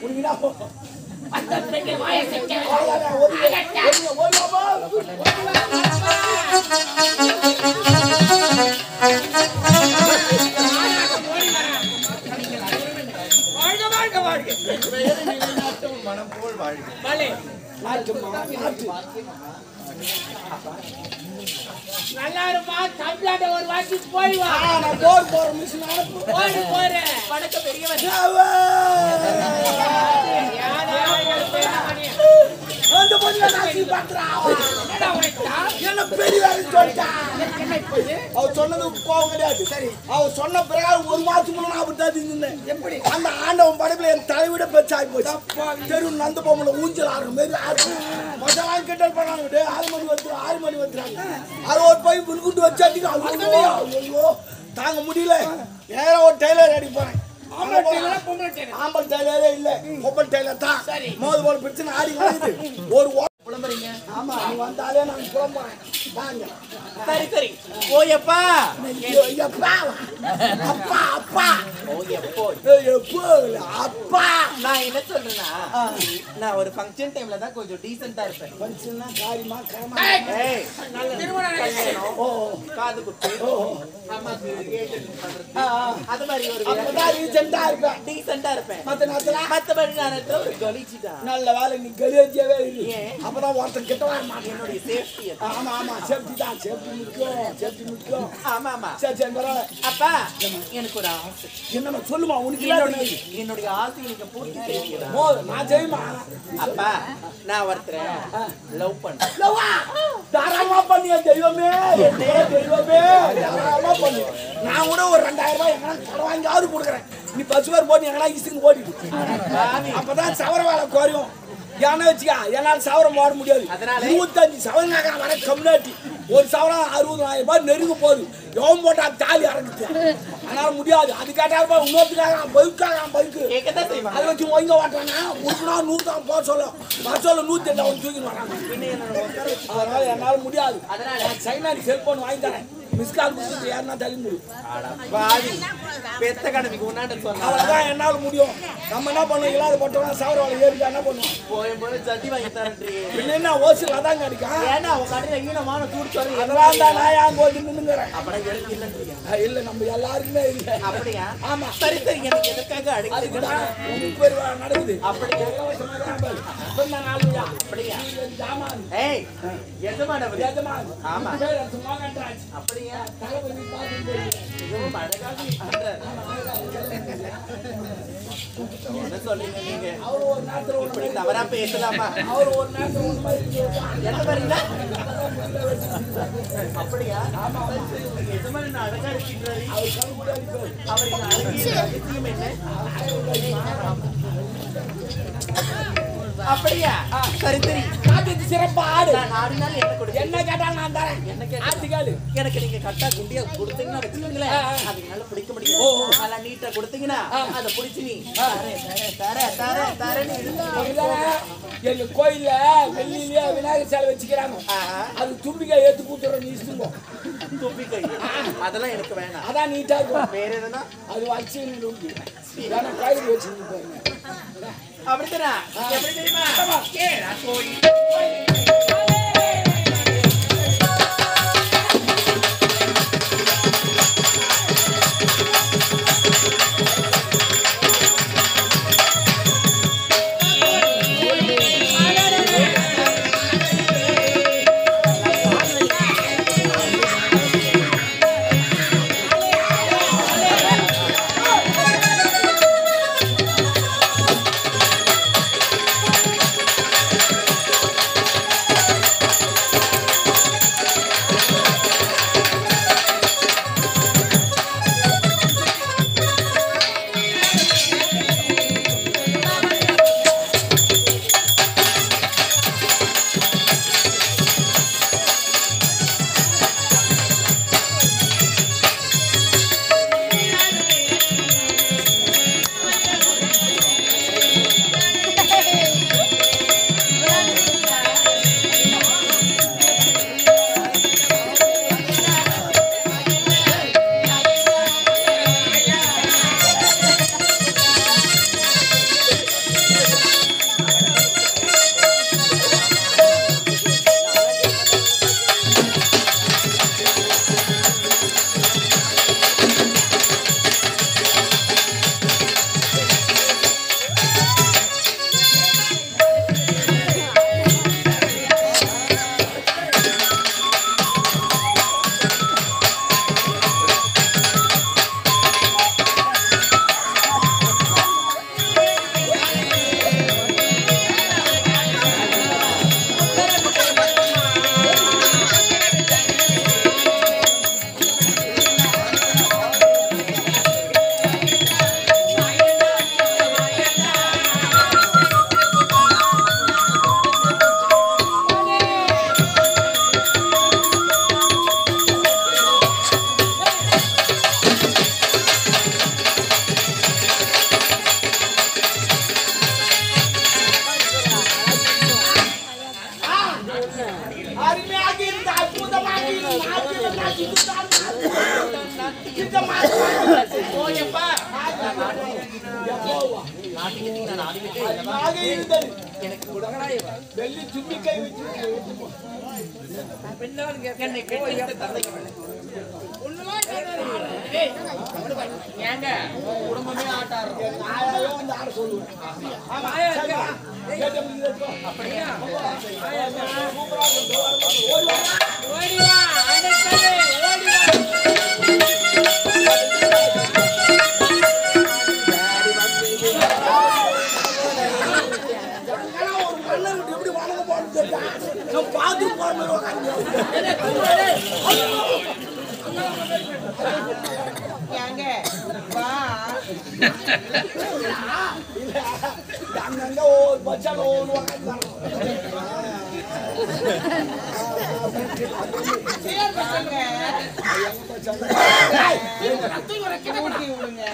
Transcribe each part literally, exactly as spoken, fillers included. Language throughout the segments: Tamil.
உனக்குடா அந்த பெண்ணை வாய செஞ்ச வாழ்க வாழ்க வாழ்க மனம் போல் வாழ்க பலே நாட்டு நாட்டு நல்லா இருமா தமிழ்நாடு ஒரு வாட்டி போய் வா நான் போர் போற மிஷின் அனுப்பு போய் போற வணக்க பெரியவர் அந்த பொண்ணு நாசி பாக்குறா என்னடா உனக்கு என்ன பெரியவர் சொல்லிட்டா அவ சொன்னது கோவம் கிடையாது சரி அவ சொன்ன பிரகாரம் ஒரு மாசம் முன்ன நான் அப்படி இருந்தேன் எப்படி அந்த ஆண்டவன் படைப்புல என் தலைவிட பெருசாகி போச்சு தெரு நந்த பொம்மல ஊஞ்சல் ஆடுற மாதிரி ஆடு மொத்தம் கிண்டல் பண்ணாங்க ஆறு மணி வந்து ஆறு மணி வந்துறாங்க அது ஒரு போய் முன்கூட்டு வச்சாட்டிங்க ஐயோ தாங்க முடியல நேரா ஒரு டெய்லர் அடி போறேன் ஆம்பல் டெய்லரே இல்ல பொம்பல் டெய்லர் தான் மோது போல பிரச்சனை ஆடி வருது ஒரு புலம்புறீங்க ஆமா நீ வந்தாலே நான் புலம்புறேன் வாங்க சரி சரி ஓயப்பா எப்பா அப்பா அப்பா ஓயப்போ எப்போ அப்பா நான் என்ன சொல்றேன்னா நான் ஒரு ஃபங்க்ஷன் டைம்ல தான் கொஞ்சம் டீசென்ட்டா இருப்பேன் ஃபங்க்ஷன்னா காரியமா கரமா ஏய் நல்ல திருமணம் ஓ காது குத்து ஓ அம்மாக்கு ஏஜென்ட் பண்றது அது மாதிரி ஒரு அப்பதான் ரீசெண்டா இருப்பேன் டீசென்ட்டா இருப்பேன் மத்த நேரத்துல மத்தபடி நான் ஒரு கலிச்சிட்டா நல்ல வேலை நீ கலியவே இல்லை அப்பதான் ஒருத்தன் கிட்ட வர மாட்டேன் என்னோட சேஃப்டி ஆமா ஆமா சேஃப்டி தான் சேஃப்டி முக்கியம் சேஃப்டி முக்கியம் ஆமா ஆமா சரி சரி பரவாயில்ல அப்பா எனக்கு ஒரு ஆசை என்னமா சொல்லுமா உனக்கு என்னுடைய என்னுடைய ஆசை நீங்க பூர்த்தி செய்வீங்களா ஓ நான் செய்யுமா அப்பா நான் ஒருத்தரை லவ் பண்றேன் லவ்வா தாராளமா பண்ணியா தெய்வமே என்னே தெய்வமே தாராளமா பண்ணு நான் கூட ஒரு ரெண்டாயிரம் ரூபாய் எங்கன்னா கடன் வாங்கியாவது கொடுக்குறேன் நீ பசுவார் போட்டு எங்கன்னா இசுக்கு ஓடிடு அப்பதான் சவர வேலை குறையும் ஏன்னா வச்சுக்கா என்னால் சவரம் போட முடியாது இருபத்தஞ்சு சவரங்காக வர கம்யூனிட்டி ஒரு சவரம் அறுபதாயிரம் ரூபாய் நெருங்க போகுது எவன் போட்டா தாலி இறங்குச்சு அதனால முடியாது அது கேட்டாலும் இன்னொருத்துக்காக பைக்காக பைக்கு அதை வச்சு ஒங்க ஓட்டானா உருக்குனா நூறு தான் போக சொல்ல வர சொல்ல நூத்தி எட்டு அவன் தூக்கின்னு வராங்க அதனால என்னால் முடியாது அதனால சைனாடி செல்போன் வாங்கி தரேன் மிஸ் கால் கொடுத்து யாருன்னா தள்ளி முடியும் பெத்த கடமைக்கு உன்னாட்ட சொன்னா அவ்வளவுதான் என்னால முடியும் நம்ம என்ன பண்ணுவோம் இல்லாத போட்டோம்னா சவர வேலை ஏறிக்கா என்ன பண்ணுவோம் போய் போய் ஜட்டி வாங்கி தரேன்றீ பின்ன என்ன ஓசில் அதான் கிடைக்கும் ஏன்னா உன் கடையில ஈனமான தூடு சொல்லி அதெல்லாம் தான் நான் ஏன் போய் நின்னுங்கிறேன் அப்படியே எடுத்து இல்லைன்றீங்க இல்ல நம்ம எல்லாருக்குமே இல்லை அப்படியா ஆமா சரி சரி எனக்கு எதுக்காக அடிக்கிறது முப்பது ரூபா நடக்குது அப்படியா அப்படியா ஏய் எஜமானவர் எஜமான் ஆமா மோகன்ராஜ் அப்படியா தளபதி பாத்து இதுவும் அழகாக பண்றாரு என்ன சொல்றீங்க நீங்க அவர் ஒரு நேரத்துல ஒரு இப்படி தவறா பேசலாமா அவர் ஒரு நேரத்துல ஒரு மாதிரி என்ன வரீங்களா அப்படியா எஜமான் அழகா இருக்கிறாரு அவர் கண் கூட அடிப்பார் அவரின் அழகிய ரகசியம் என்ன அப்படியா சரி சரி காட்டுக்கு சிறப்பா ஆடு நான் ஆடினால் என்ன கொடுக்க என்ன கேட்டாலும் நான் தரேன் என்ன கேட்டா ஆட்டுக்காலு எனக்கு நீங்க கட்டா குண்டியா கொடுத்தீங்கன்னா வச்சுக்கீங்களேன் அதுனால பிடிக்க முடியும் நல்லா நீட்டா கொடுத்தீங்கன்னா அதை பிடிச்சி நீ தர தர தர தரன்னு எங்க கோயில்ல வெள்ளியிலேயே விநாயகர் சிலை வச்சுக்கிறாங்க அது தும்பிக்காய் ஏத்து கூத்துறோம் நீ இஷ்டமோ தும்பிக்கை அதெல்லாம் எனக்கு வேணாம் அதான் நீட்டா இருக்கும் வேற எதுனா அது வச்சு ஏன்னா கோயில் வச்சுருப்பாங்க அப்படித்தானா எப்படி தெரியுமா ஏடா கோயில் நான் ஆடிவிட்டு அழகாக இருந்தது. எனக்கு கொடுங்கடா இவன். வெள்ளி தும்பிக்கை வச்சு என்னை பெற்றெடுத்த தந்தைக்கு ஏங்க குடும்பமே ஆட்டாரு நாயாவே வந்து ஆட சொல்லுவேன். ஆமா, சரியா? கேட்ட முடியுது வச்சுக்கோ. அப்படியா சூப்பரா இருக்கு. ஓடி வா. ஓடி வா அடக்கவே ஓடி வா எங்கெல்லாம் ஒரு மண்ணை விட்டு எப்படி வளர்ந்து போறது தெரியுதா? நான் பார்த்து போற மாதிரி உட்காந்து ஏங்க வா இல்ல அங்கங்க ஒரு பச்சால ஒன்று உட்காந்து ஊட்டி விடுங்க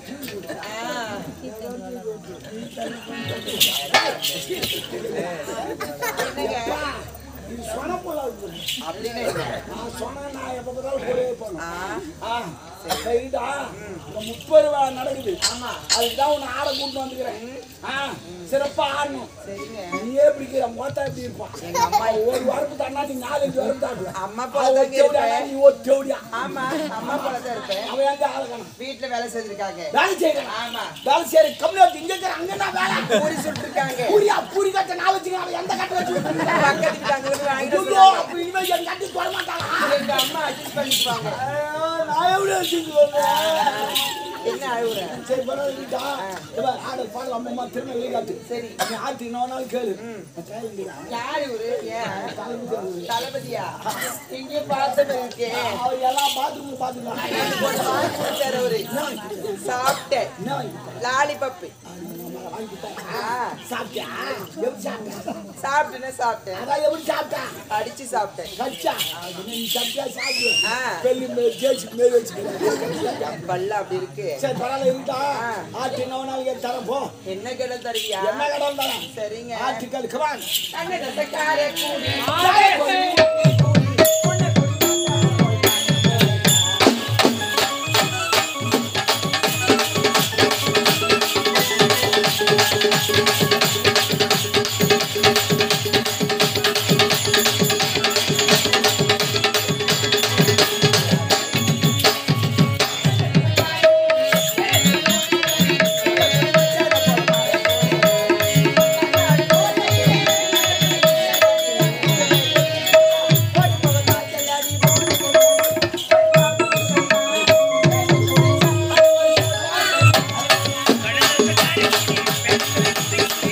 இது சொன்ன போல இருக்கு. அப்படின்னு நான் சொன்னா நான் எப்ப பார்த்தாலும் போயே போனேன். ஆ, சரிடா. இந்த முப்பது ரூபா நடக்குது. ஆமா அதுக்குதான் உன்னை ஆட கூட்டு வந்துக்கிறேன். ஆ, சிறப்பா ஆடணும். சரிங்க நீயே பிடிக்கிற மோட்டா எப்படி இருப்பான்? எங்க அம்மா ஒரு வாரத்து தாண்டா நீ நாலஞ்சு வாரம் தாண்டுவேன். அம்மா அவன் போல ஒரு தேவடியா, நீ ஒரு தேவடியா. ஆமா அம்மா போல தான் இருப்பேன் அவன் எங்க ஆளுக்கான வீட்டுல வேலை செஞ்சிருக்காங்க வேலை செய்யறேன். ஆமா வேலை செய்யற கம்மியா இங்க இருக்கிற அங்க நான் வேலை பூரி சுட்டிருக்காங்க பூரியா பூரி கட்ட நான் வச்சுக்கிறேன். அவன் எந்த கட்ட வச்சு பக்கத்து வீட்டு அங்க வந்து வாங்கிட்டு ஐயோ, சொல்றாங்க. அப்ப இனிமே என் கட்டி தொட மாட்டாளா? எங்க அம்மா அட்ஜஸ்ட் பண்ணிக்குவாங்க நான் எப்படி வச்சுக்குவேன்? என்ன அழுவுற சரி பரவாயில்லைடா. இவன் ஆடு பாடல் அம்மா திரும்ப வெளிக்காட்டு. சரி நீ ஆட்டு இன்னொரு நாள் கேளு. மச்சான், இல்லையா? யாரு இவரு ஏன் தலைமுடி அவரு. தளபதியா இங்கே பார்த்து இருக்கேன் அவர் எல்லாம் பாத்ரூம்ல பாத்துக்கலாம். எனக்கு ஒரு வாங்கி கொடுத்தாரு அவரு சாப்பிட்டேன் என்ன வாங்கி கொடுத்தா? லாலிபப்பு வாங்கி கொடுத்தா? ஆ, சாப்பிட்டியா? எப்படி சாப்பிட்டா? சாப்பிட்டேன்னு சாப்பிட்டேன் அதான் எப்படி சாப்பிட்டா? அடிச்சு சாப்பிட்டேன் கச்சா. அது நீ சாப்பிட்டியா? சாப்பிடு. ஆ. பெல்லி மேல் ஜேசிக்கு மேல் வச்சுக்கிறேன். பல்ல அப்படி இருக்கு சரி பரவாயில்ல இருக்கா? ஆ. ஆட்டு இன்னொரு நாள் கேட்டு தரேன் போ. என்ன கேட்ட தருவியா என்ன கடன் தரேன்? சரிங்க ஆட்டுக்கள் கமான். அண்ணே ரசக்காரே கூடி Thank you.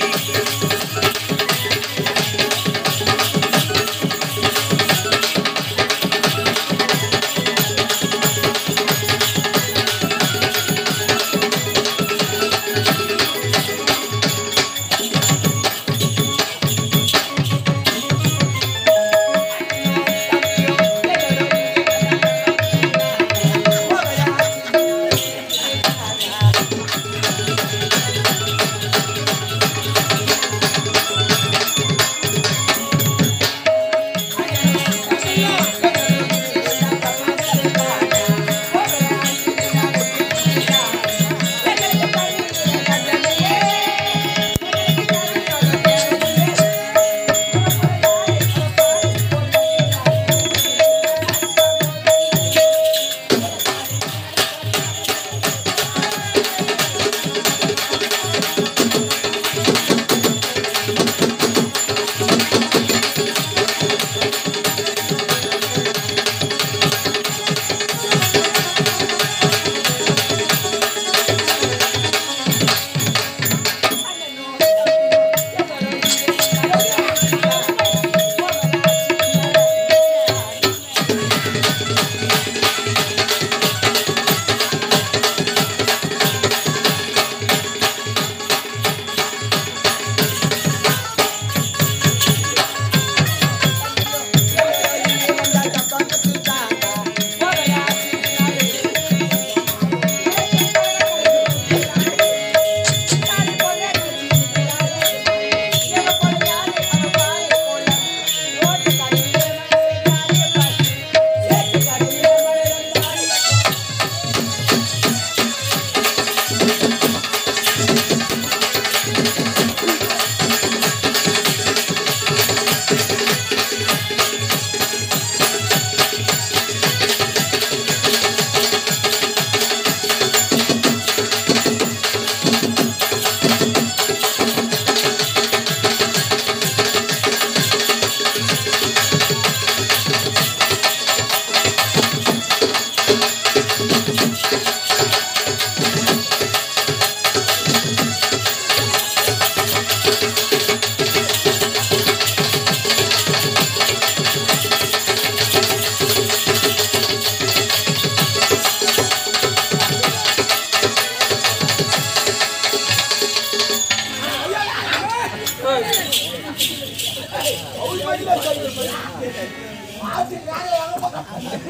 அவர் வழியில சொல்லு. ஆத்தி காலை வாங்க போறேன்.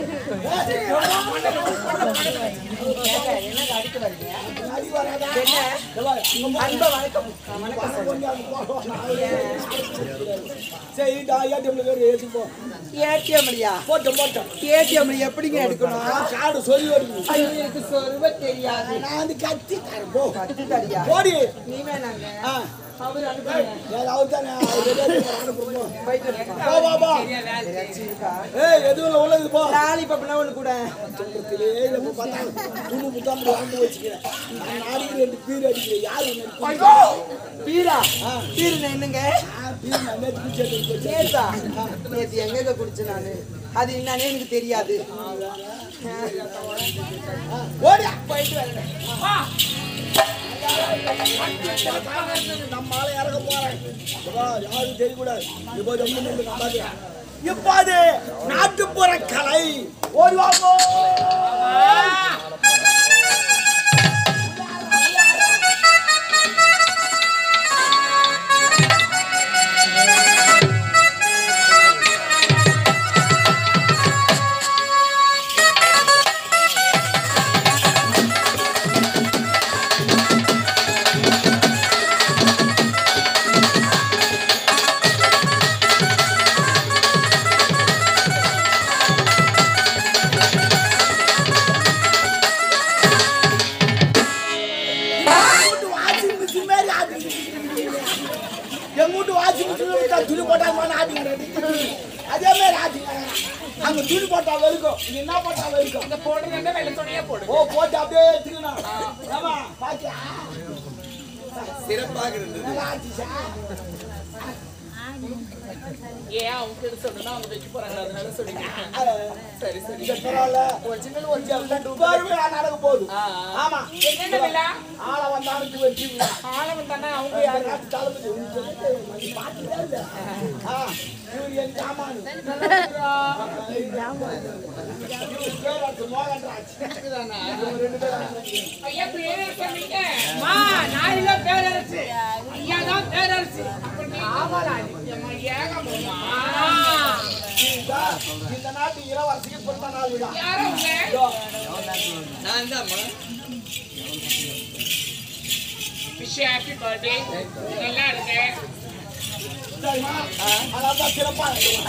என்ன அடிக்க வரீங்க? அடி வராதா? என்ன? அன்பா வணக்கம். சரிடா ஏடிஎம்ல வேற ஏத்திப்போ. ஏடிஎம் இல்லையா? போட்டு போட்டு. ஏடிஎம் எப்படிங்க எடுக்கணும்? கார்டு சொல்லி வருது. ஐயோ எனக்கு சொல்ல தெரியாது. நான் வந்து கத்தி தரேன் போ. கத்து தரியா? போடி. நீ வேணாங்க. ஆ. அவர் அனுப்புங்க. ஏதாவது தானே அனுப்புறோம். போயிட்டு வரேன். போ போ போ. ஏய் எதுவும் உள்ளது போ. லாலிபப்னா ஒண்ணு கூட. சொல்றதுலே நம்ம பார்த்தா துணு முத்தாம வாங்கி வச்சுக்கிறேன். நான் நாளைக்கு ரெண்டு பீர் அடிக்கிறேன். யாரு ஐயோ பீரா. பீர் என்னங்க? பீர் நான் நேத்து குடிச்சது. நேத்தா? நேத்து எங்கங்க குடிச்ச நானு? அது என்னன்னே எனக்கு தெரியாது. ஓடியா போயிட்டு வரேன். வா. நம்ம ஆளை இறக்க போறேன். யாரும் தெரியக்கூடாது. இப்போ ரொம்ப நம்பாது. இப்போ அது நாட்டுப்புற கலை. ஓடி வாங்கோ. துணி போட்டாங்க அதே மாதிரி ஆச்சுங்க. அங்க துணி போட்டா வெளுக்கும். என்ன போட்டா வெளுக்கும்? இந்த போடுறத வெள்ள துணியே போடு. ஓ போட்டு அப்படியே எடுத்துக்கணும். ஆமா பாத்தியா சிறப்பாக இருந்தது. நல்லா ஆச்சுச்சா? ஏன் அவங்க சொன்னா அவங்க வச்சு போறாங்க அதனால சொல்லிங்க. சரி சரி இது பரவாயில்ல. ஒரிஜினல் ஒரிஜினல் பாருமே நடக்க போகுது. ஆமா என்னென்ன விழா? ஆள வந்தானுக்கு வெற்றிங்க. ஆள வந்தானா அவங்க யாரு? யாரு தளபதி உங்களுக்கு பாத்துட்டே இல்ல. ஆ இவரு என் ஜாமான். ஐயா பேரரசு நீங்க. மா நான் இல்ல பேரரசு. ஐயா தான் பேரரசு. அப்ப நீ ஆமாராணி. அம்மா ஏகம்மா. இந்த நாட்டு இளவரசிக்கு பிறந்த நாள் விழா. யாரோ உங்க? நான் தான் விஷ் ஹேப்பி பர்த்டே. நல்லா இருக்கு. சரிமா? அதான் சிறப்பா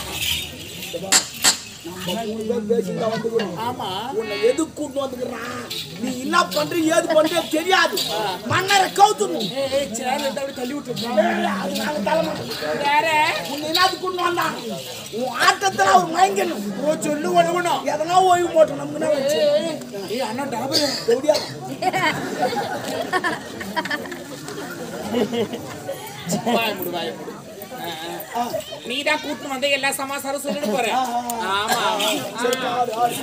ஆமா. உன்னை எது கூட்டு வந்துக்கிறான்? நீ என்ன பண்ற ஏது பண்ற தெரியாது. மன்னரை கவுத்துணும். தள்ளி விட்டு அதனால தலைமாட்டேன். வேற உன்னை என்னது கூட்டு வந்தான்? உன் ஆட்டத்துல அவர் மயங்கணும். சொல்லு ஒழுகணும். எதனா ஓய்வு போட்டோம் நமக்கு வச்சு ஏய் அண்ணா டாபர் எப்படியா வாய் முடு வாய் முடு. நீதான் கூட்டு வந்து எல்லா சமாசாரம் சொல்லிட்டு போற. ஆமா ஆமா. சரி ஆடு ஆடு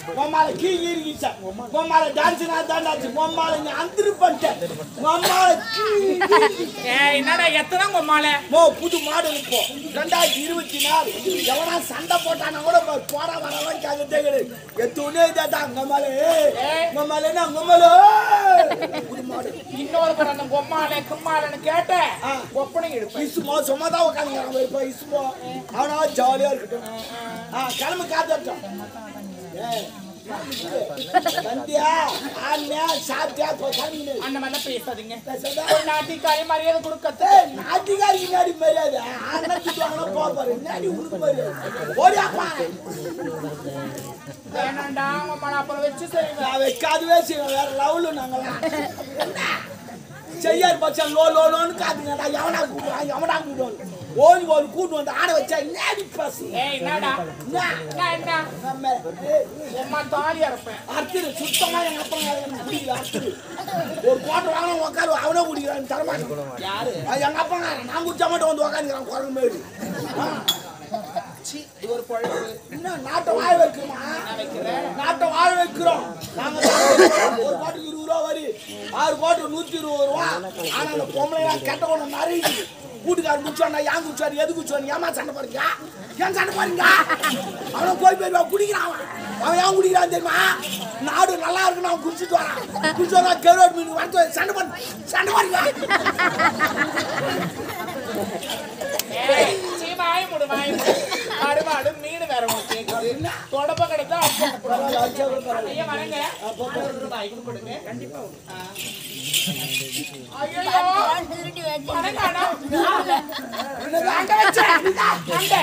உம்மால கீ கீரிச்சா உம்மால டான்ஸ் நான் தான் டான்ஸ் உம்மால நீ அந்திரு பண்ணிட்ட உம்மால கீ ஏய் என்னடா எத்தனை உம்மால மோ புது மாடல் இப்போ ரெண்டாயிரத்தி இருபத்தி நாலு எவனா சண்டை போட்டானா கூட போடா வரலாம் கேட்கதே கிடையாது எத்துனே தாத்தா உம்மால உம்மால என்ன உம்மால புது மாடல் இன்னொரு பேர் அந்த உம்மால கும்மாலன்னு கேட்ட ஒப்பனை எடுப்பேன் இசுமோ சும்மா தான் உட்காந்துக்கிறான் இப்போ இசுமோ அவனா ஜாலியா இருக்கட்டும் ஆ கிளம்பு காத்துட்டோம் வந்தியா ஆன்யா சாப்பிட்டியா போகாதீங்க அந்த மாதிரி பேசாதீங்க பேசாத ஒரு நாட்டிக்காரி மரியாதை கொடுக்கத்து நாட்டிகாரி முன்னாடி மரியாதை அண்ணன் வாங்கினா போப்பாரு முன்னாடி உனக்கு மரியாதை ஓடியாப்பா வேணாண்டா உம்மால அப்புறம் வச்சு செய்வேன் நான் வைக்காதுவே செய்வேன் வேற லெவலு நாங்களாம் செய்யார் பச்சன் லோ லோ லோன்னு காத்துங்கடா எவனா கூப்பிடுவான் எவனா கூப்பிடுவான் ஓடி ஒரு கூட்டு வந்து ஆட வச்சா நேடி பசு ஏய் என்னடா நான் என்ன நம்ம உம்மா தாலியா இருப்பேன் அர்த்தம் சுத்தமா எங்க அப்பா குடிக்கல அர்த்தம் ஒரு கோட்டை வாங்கினா உட்காரு அவனே குடிக்கிறான் தரமாட்டேன் யாரு எங்க அப்பா நான் குடிச்சா மட்டும் வந்து உட்காந்துக்கிறான் குரங்கு மாரி இது ஒரு பழப்பு இன்னும் நாட்டை வாழ வைக்கிறோமா நாட்டை வாழ வைக்கிறோம் நாங்க ஒரு கோட்டுக்கு இருபது ரூபா வரி ஆறு கோட்டு நூத்தி இருபது ரூபா ஆனா அந்த பொம்பளை கெட்ட ஒண்ணு நிறைய வீட்டுக்காரர் குடிச்சாண்டா ஏன் குடிச்சாரு எது குடிச்சாரு ஏமா சண்டை போறீங்க ஏன் சண்டை போறீங்க அவனை போய் போய் குடிக்கிறான் அவன் அவன் ஏன் குடிக்கிறான் தெரியுமா நாடு நல்லா இருக்குன்னு அவன் குடிச்சிட்டு வரான் குடிச்சு வரா கருவாடு மீன் வந்து சண்டை பண்ண சண்டை போறீங்க வாய முடு வாய முடு அருமாடு மீன் வேற கேக்குது தொடப்ப கிடைத்தா ஐயா வரங்க ரூபாய் கொடுங்க கண்டிப்பா ஐயோ வரங்கடா அங்க வச்ச அங்க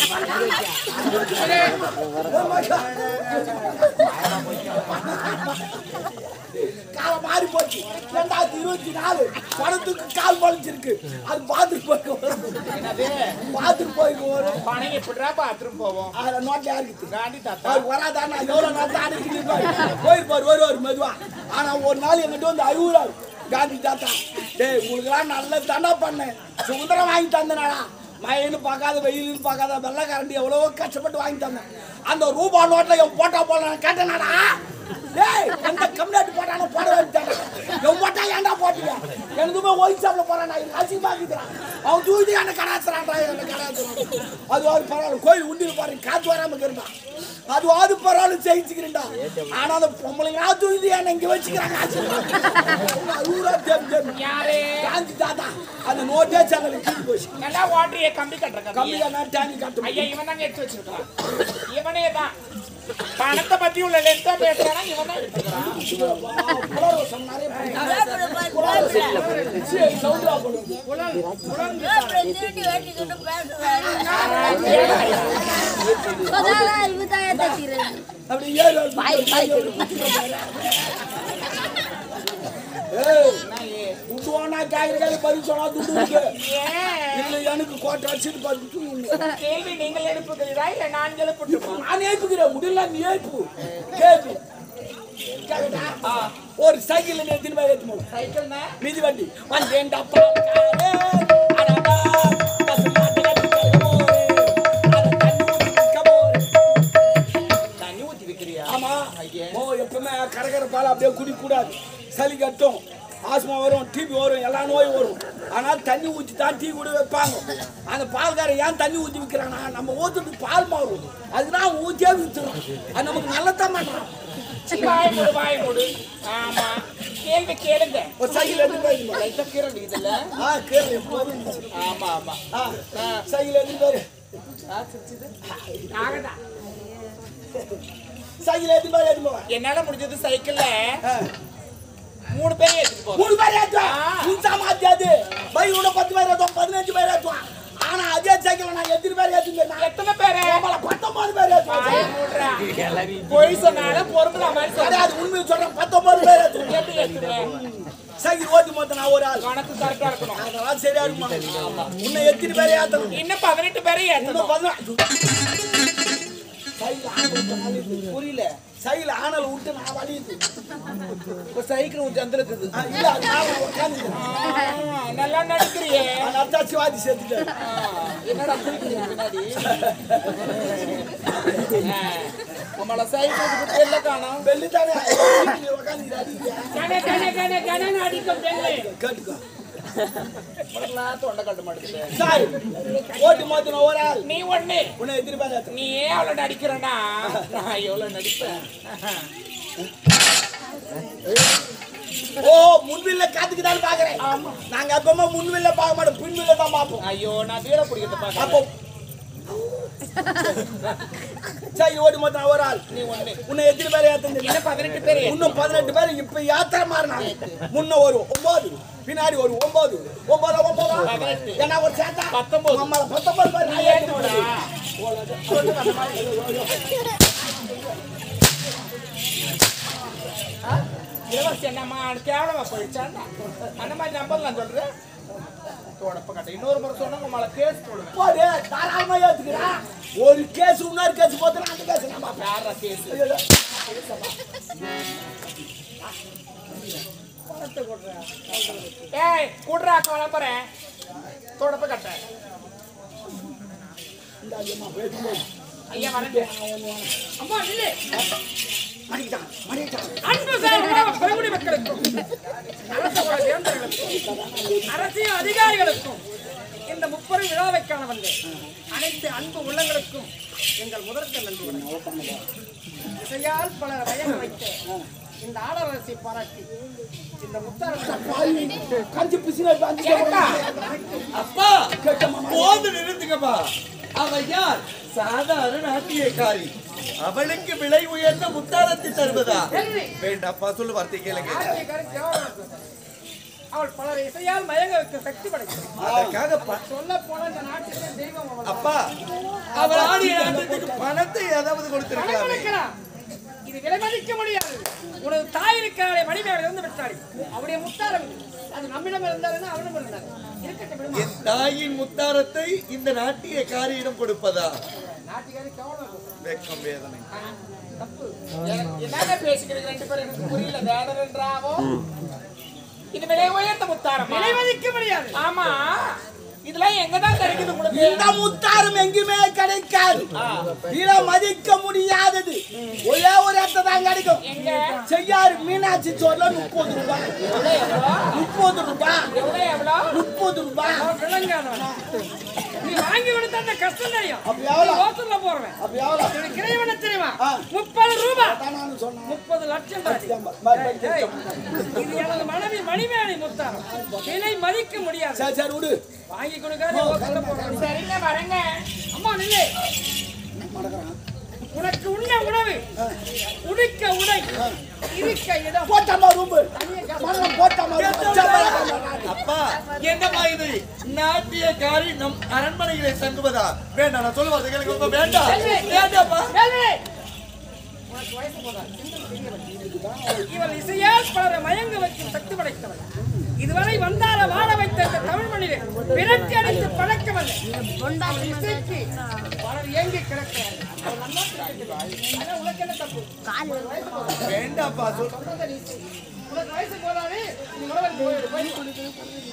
கால மாறி போச்சு ரெண்டாயிரத்தி இருபத்தி நாலு பணத்துக்கு கால் பழிச்சிருக்கு அது பாத்ரூம் போய் பாத்ரூம் போய் வரும் பணம் எப்படிடா பாத்ரூம் போவோம் அதுல நோட்ல யாருக்கு காண்டி தாத்தா அது வராதா நான் எவ்வளவு நாள் தான் அடிச்சுட்டு போயிருப்பாரு வருவார் மெதுவா ஆனா ஒரு நாள் எங்கிட்ட வந்து அழுகுறாரு காந்தி தாத்தா டேய் உங்களுக்குலாம் நல்ல தாண்டா பண்ணேன் சுதந்திரம் வாங்கி தந்தனாடா மழைன்னு பார்க்காத வெயிலுன்னு பார்க்காத வெள்ளை கரண்டி எவ்வளவோ கஷ்டப்பட்டு வாங்கி தந்தேன் அந்த ரூபா நோட்டில் என் போட்டா போடலாம் கேட்டேனாடா டேய் எந்த கம்யூனிட்டி போட்டானோ போட வேண்டியதானே என் போட்டா ஏன்டா போட்டீங்க எனக்குமே ஒயிட் ஷாப்ல போறான் இது அசிங்கமாக்குறான் அவன் தூக்கி என்ன கடாச்சுறான்டா என்ன கடாச்சுறான் அது ஒரு பரவாயில்ல கோயில் உண்டியில் பாருங்க காத்து வராம இருந்தான் அது அது பரவாயில்ல ஜெயிச்சுக்கிறேன்டா ஆனா அந்த பொம்பளைங்க தூக்கி என்ன இங்க வச்சுக்கிறாங்க யாரு காந்தி தாத்தா அந்த நோட்டே சேனல் கீழ் போச்சு நல்லா வாட்டரிய கம்பி கட்டுற கம்பி நான் டேங்கி கட்டு ஐயா இவன் தாங்க எடுத்து வச்சிருக்கான் இவனே தான் பணத்தை பத்தி உள்ள லென்த்தா பேசுறானா இவன் தான் எடுத்துக்கிறான் அப்படி ஏழு துட்டுவானா காய்கறி பதில் சொன்னா துட்டு இல்லை எனக்கு கோட்டை அடிச்சுட்டு பார்த்துட்டு கேள்வி நீங்கள் எழுப்புகிறீரா இல்ல நான் எழுப்பட்டுமா நான் எழுப்புகிறேன் முடியல நீ எழுப்பு கேள்வி ஒரு சைக்கிள் எடுத்துன்னு போய் ஏற்றுமோ சைக்கிள் மிதி வண்டி வந்தேன்டா தண்ணி ஊத்தி வைக்கிறியா ஆமா ஓ எப்பவுமே கரகர பால் அப்படியே குடிக்கூடாது சளி கட்டும் ஆஸ்மா வரும் டிபி வரும் எல்லா நோயும் வரும் ஆனால் தண்ணி ஊற்றி தான் டீ கூட வைப்பாங்க அந்த பால்காரன் ஏன் தண்ணி ஊற்றி விற்கிறானா நம்ம ஊற்றுறது பால் மாறும் அதுதான் ஊற்றியே விற்றுரும் அது நமக்கு நல்லதான் பண்ணுறோம் வாய மூடு வாய மூடு ஆமா கேள்வி கேளுங்க ஒரு சைக்கிள் எடுத்து போயிருந்தோம் லைட்டா கீரல் இதுல ஆ கேள்வி எப்போதும் ஆமா ஆமா ஆ சைக்கிள் எடுத்து போயிரு ஆகடா சைக்கிள் எடுத்து போய் எடுத்து போவேன் என்னால முடிஞ்சது சைக்கிள்ல மூணு பேர் ஏத்திட்டு போறோம் மூணு பேர் ஏற்றுவான் இன்சா மாத்தியாது பையோட பத்து பேர் ஏற்றுவான் பதினஞ்சு பேர் ஏற்றுவான் ஆனா அதே சைக்கிள் நான் எத்தனை பேர் ஏற்றுவேன் எத்தனை பேரு பத்தொன்பது பேர் ஏற்றுவான் பொய் சொன்னாலும் பொறுப்புல மாதிரி சொல்ல அது உண்மையை சொல்றேன் பத்தொன்பது பேர் ஏற்றுவேன் எப்படி ஏத்துவேன் சைக்கிள் ஓட்டி மொத்தம் நான் ஒரு ஆள் கணக்கு கரெக்டா இருக்கணும் அதெல்லாம் சரியா இருக்குமா உன்னை எத்தனை பேர் ஏற்றணும் இன்னும் பதினெட்டு பேரை ஏத்தணும் இன்னும் பதினாறு புரியல சைக்கிள் ஆனல் விட்டு நான் வலியுது. இப்ப சைக்கிள் உன் சந்திரக்குது. இல்ல நான் உட்காந்து நல்லா நடிக்கிறியே. அத்தா சிவாஜி சேர்த்துட்டேன். என்னடா குளிக்கிறீங்க பின்னாடி? நம்மள சைக்கிள் எல்ல காணோம். பெல்லு தானே உட்காந்து அடிக்கிறியா? கண கண கண கண அடிக்கும் பெண்ணு. கேட்டுக்கோ. உனக்குலாம் தொண்டை கட்ட மாட்டேங்குது. சார் ஓட்டு மாத்தின ஒரு ஆள் நீ ஒண்ணு. உன்னை எதிர்பார்க்க நீ ஏன் அவ்வளவு நடிக்கிறனா? நான் எவ்வளவு நடிப்பேன். ஓ முன்வில்ல காத்துக்குதான் பாக்குறேன். நாங்க அப்பமா முன்வில்ல பார்க்க மாட்டோம், பின்வில்ல தான் பார்ப்போம். ஐயோ நான் வீர பிடிக்கிறத பாக்க. அப்போ சரி ஓடி மாத்தின ஒரு ஆள் நீ ஒண்ணு. உன்னை எத்தனை பேர் ஏத்தங்க? என்ன பதினெட்டு பேர்? இன்னும் பதினெட்டு பேர் இப்ப யாத்திரை மாறினாங்க. முன்ன ஒரு ஒன்பது, பின்னாடி ஒரு ஒன்பது, ஒன்பது ஒன்பது பதினெட்டு. ஏன்னா ஒரு சேத்தா பத்தொன்பது. நம்மள பத்தொன்பது பேர் நீ நான் ஏத்துடா. சொல்லு அந்த மாதிரி. இளவரசி என்னம்மா கேவலமா போயிடுச்சாண்டா? அந்த மாதிரி நம்பர் நான் சொல்றேன். தொடப்ப கட்ட இன்னொரு முறை சொன்னா உங்களை கேஸ் போடுவேன். போடு தாராளமா ஏத்துக்கிறா. ஒரு கேஸ் இன்னொரு கேஸ் போதுனா அந்த கேஸ் நம்ம யாரா கேஸ்? ஏய் குடுறா கிளம்புறேன். தொடப்ப கட்ட. இந்த ஐயமா பேசுவோம். ஐயா வரேன். அம்மா நில்லு. மடிட்டான் மடிட்டான் அன்பு சார்ந்த பெருங்குடி மக்களுக்கும் அரச குல தேர்ந்தவர்களுக்கும் அரசியல் அதிகாரிகளுக்கும் இந்த முப்பெரும் விழாவை காண வந்த அனைத்து அன்பு உள்ளங்களுக்கும் எங்கள் முதற்க நன்றி வணக்கம். இசையால் பலர் வயங்க வைத்த இந்த ஆடரசை பாராட்டி இந்த முத்தாரத்தை கஞ்சி பிசின பாஞ்சி அப்பா போது நிறுத்துங்கப்பா. அவ யார்? சாதாரண நாட்டியக்காரி. அவளுக்கு விலை உயர்ந்த முத்தாரத்தை தருவதா? வேண்டாப்பா, சொல்லு வார்த்தை கேளுங்க. அவள் பலர் இசையால் மயங்க வைக்க சக்தி படைத்தாள். அதற்காக சொல்ல போன இந்த நாட்டிலே தெய்வம் அவள். அப்பா அவள் ஆடிய நாட்டத்துக்கு பணத்தை ஏதாவது கொடுத்திருக்கலாமே. பணம் இது விலை மதிக்க முடியாது. உனது தாய் இருக்கிறாளே மணிமேகலை இருந்து விட்டாள். அவருடைய முத்தாரம் அது நம்மிடம் இருந்தாலும் அவனிடம் இருந்தாரு. இருக்கட்டும் விடுமா. என் தாயின் முத்தாரத்தை இந்த நாட்டியக்காரியிடம் கொடுப்பதா? நாட்டுக்காரி கவனம் வெக்கம் வேதனை. தப்பு. என்னங்க பேசிக்கிறீங்க ரெண்டு பேரும்? எனக்கு புரியல. வேடன்றாவோ இது விலை உயர்ந்த முத்தாரம். விலை மதிக்க முடியாது. ஆமா, இதெல்லாம் எங்கதான் கிடைக்குது உங்களுக்கு? இந்த முத்தாரம் எங்குமே கிடைக்காது. விலை மதிக்க முடியாதது ஒரே ஒரு இடத்துல தான் கிடைக்கும். எங்க? செய்யாறு மீனாட்சி சோர்ல முப்பது ரூபாய். முப்பது ரூபாய். எவ்வளவு எவ்வளவு? முப்பது ரூபாய். அவன் விளங்காதவன். நீ வாங்கி கொடுத்த அந்த கஷ்டம் தெரியும். அப்ப எவ்வளவு? ஹோட்டல்ல போறவன். அப்ப எவ்வளவு? இவனுக்கு கிரைவன தெரியுமா? ஆ. முப்பது ரூபாய். அதான் நானும் சொன்னேன். முப்பது லட்சம் ரூபாய். சரி ஏய், இது எனது மனைவி மணிமேகலை முத்தாரம். விலை மதிக்க முடியாது. சரி விடு. வாங்கி கொடுக்காத ஹோட்டல்ல போறவன். சரிங்க வரேங்க. அம்மா நில்லு. மடக்குறான். உனக்கு உண்ண உணவு, உடுக்க உடை, இருக்க இடம். போட்டாமா ரூம்பு. மரம் போட்டாமா ரூம்பு. அப்பா என்னம்மா இது? நாட்டியக்காரி நம் அரண்மனையிலே தங்குவதா? வேண்டாம், நான் சொல்லுவாத கேளுங்க. ரொம்ப வேண்டாம். வேண்டாப்பா. கேள்வி. உனக்கு வயசு போதா? இவள் இசையால் பலரை மயங்க வைக்கும் சக்தி படைத்தவள். இதுவரை வந்தார வாழ வைத்த இந்த தமிழ் மண்ணிலே விரட்டி அடித்து பழக்கமல்ல. இசைக்கு பலர் ஏங்கி கிடக்கிறார்கள். அவள் நல்லா கிடக்கிறாள். ஆனா உனக்கு என்ன தப்பு? உனக்கு வயசு போதா? வேண்டாப்பா, சொல். சொல்றதை நீ செய். உனக்கு வயசு போதாது. நீ உடல் போயிடு. போய்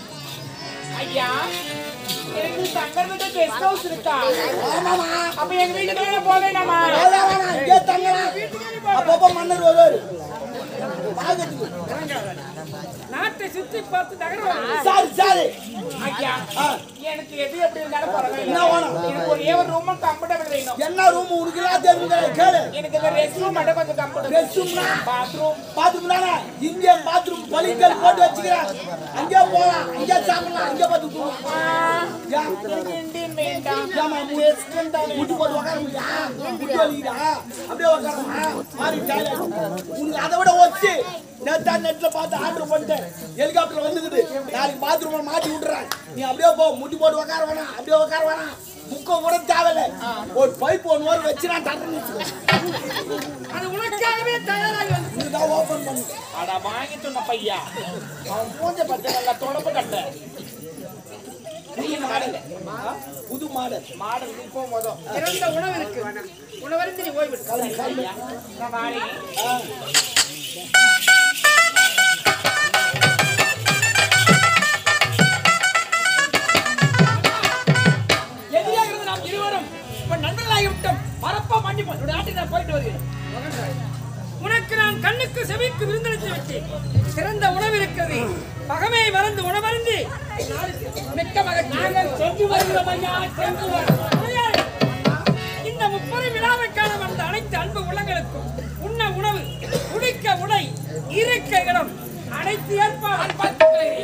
ஐயா, எனக்கு தங்கறதுக்கு கெஸ்ட் ஹவுஸ் இருக்கா? ஆமாமா. அப்ப எங்க வீட்டுக்கு போக வேண்டாமா? வேணாம், வேணாம். இங்கே தங்கலாம். அப்பப்போ மன்னர் வருவாரு. பாக்கத்துக்கு. நாட்டை சுற்றி பார்த்து நகரம். சரி சரி. ஐயா, ஆ. எனக்கு எது எப்படி இருந்தாலும் பரவாயில்லை. என்ன வேணும்? எனக்கு ஒரே ஒரு ரூம் கம்ஃபர்டபிள் வேணும். என்ன ரூம் உனக்கு எல்லாம் தெரியுங்க? கேளு. எனக்கு இந்த ரெஸ்ட் ரூம் மட்டும் கொஞ்சம் கம்ஃபர்டபிள். ரெஸ்ட்ரூம்னா பாத்ரூம். பாத்ரூம் தானே? இங்கே பாத்ரூம் பளிக்கல் போட்டு வச்சுக்கிறேன். அங்கே போலாம், அங்கே சாப்பிடலாம், அங்கே பார்த்து தூங்கலாம். எனக்கு இந்தியன் வேண்டாம். ஏமா வெஸ்டர்ன் தான் முட்டு போட்டு உட்கார முடியா? முட்டு வலிக்குதா? அப்படியே உட்காரமா? மாறி டாய்லெட். உனக்கு அதை விட ஒச்சு நேத்தா நெட்ல பார்த்து ஆர்டர் பண்ணிட்டேன். ஹெலிகாப்டர் வந்துக்குது. நாளைக்கு பாத்ரூம்ல மாட்டி விட்டுறேன். நீ அப்படியே போ. முட்டி போட்டு உட்கார வேணாம், அப்படியே உட்கார வேணாம். முக்க கூட தேவையில்லை. ஒரு பைப் ஒன்று வர வச்சு நான் தரேன்னு அது உனக்காகவே தயாராகி வந்து இதுதான் ஓபன் பண்ணு. அட வாங்கி சொன்ன பையா, அவன் பூஞ்சை பச்சை நல்லா தொடப்பு கட்ட. புது மாடல் மாடல் இப்போ மொதல் சிறந்த உணவு இருக்கு உணவருந்து நீ ஓய்வு எதிரியாக இருந்து நாம் இருவரும் இப்ப நண்பர்களாகிவிட்டோம் மறப்பா மன்னிப்போம் என்னுடைய நாட்டுக்கு நான் போயிட்டு வருகிறேன் உனக்கு நான் கண்ணுக்கு செவிக்கு விருந்தளித்து விட்டேன் சிறந்த உணவு இருக்கிறது பகமையை மறந்து உணவருந்து மிக்க மகிழ்ச்சி சென்று வருகிறோம் ஐயா சென்று வருகிறோம். இந்த முப்பது விழாவுக்கான வந்த அனைத்து அன்பு உள்ளங்களுக்கும் உண்ண உணவு குடிக்க உடை இருக்க இடம் அனைத்து ஏற்பாடு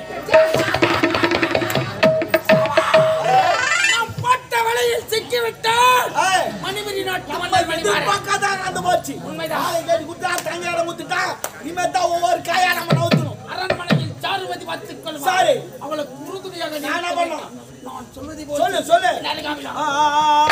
நாம் பட்ட வலையில் சிக்கிவிட்டால் மணிபுரி நாட்டு மன்னர் மணிமாறன் பக்கத்தான் அந்த போச்சு உண்மைதான் கேட்டு குத்தா தங்கையாட முத்துட்டா இனிமேதான் ஒவ்வொரு காயா நம்ம நவுத்தணும் அரண்மனையில் சாருமதி பார்த்துக் கொள்வார். சாரி அவளுக்கு உறுதுணையாக நான் என்ன பண்ணணும் நான் சொல்வதை சொல்லு சொல்லு போல ஆ, ஆ, ஆ,